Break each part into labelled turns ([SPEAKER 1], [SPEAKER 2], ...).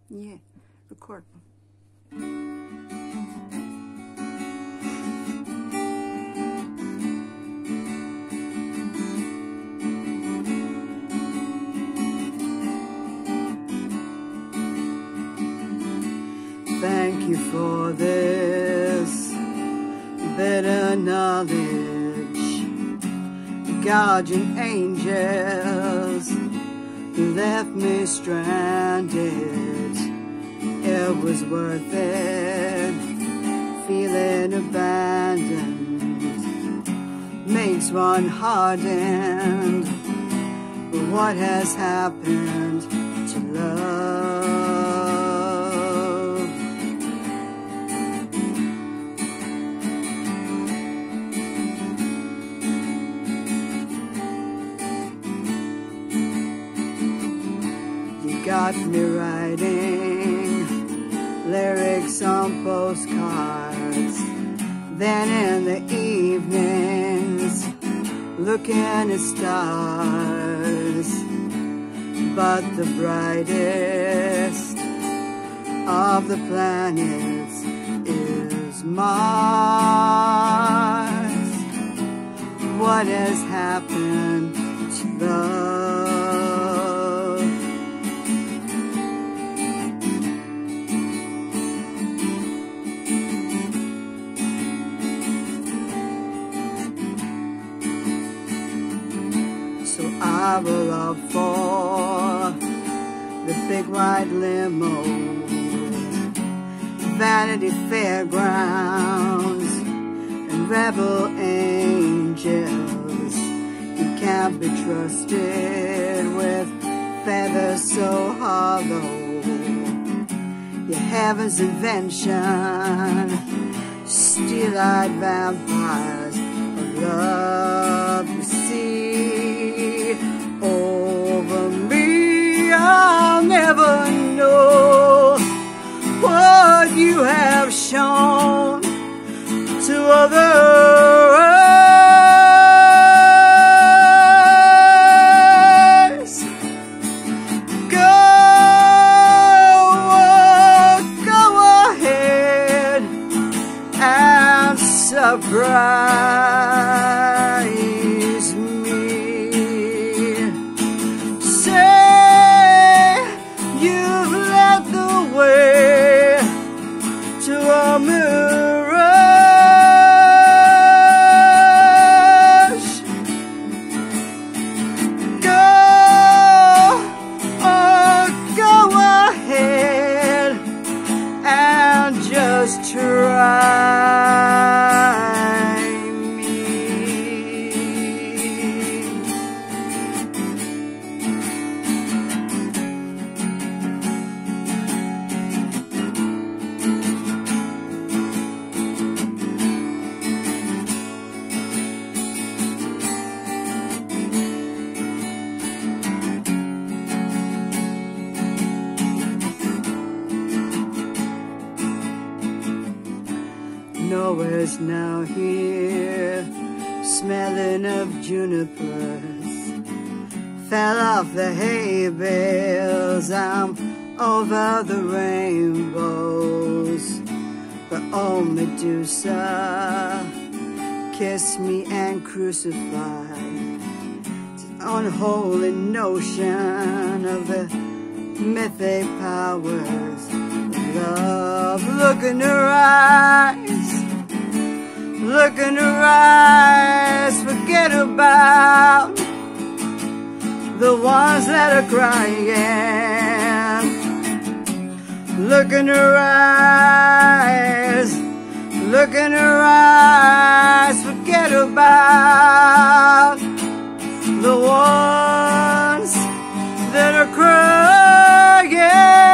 [SPEAKER 1] Yeah, record. Thank you for this better knowledge, guardian angels left me stranded. It was worth it, feeling abandoned makes one hardened. But what has happened to love? Got me writing lyrics on postcards, then in the evenings looking at stars. But the brightest of the planets is Mars. What has happened to love? I will opt for the big white limo, Vanity Fairgrounds, and rebel angels. You can't be trusted with feathers so hollow. Your heaven's invention, steel-eyed vampires of love. You see over me, I'll never know what you have shown to others. Go ahead and surprise me. Mirage. Go ahead and just try me. Nowhere's now here, smelling of junipers. Fell off the hay bales, I'm over the rainbows. But oh Medusa, kiss me and crucify. It's an unholy notion of the mythic powers of love. Look in her eyes, look in her eyes. Forget about the ones that are crying. Look in her eyes, look in her eyes. Forget about the ones that are crying.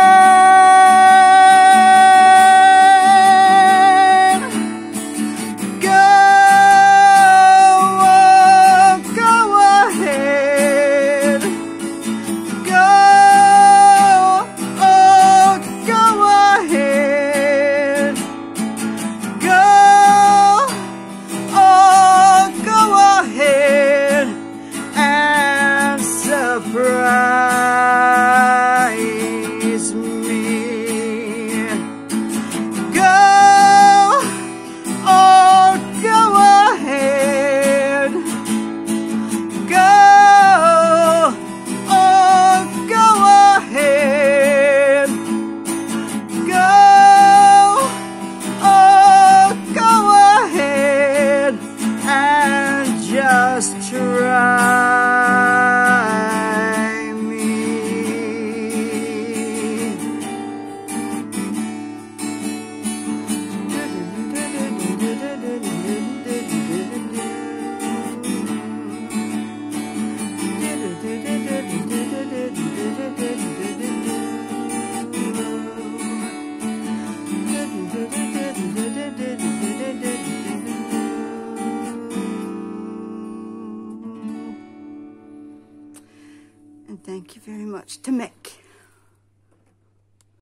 [SPEAKER 1] Go ahead. to Mick.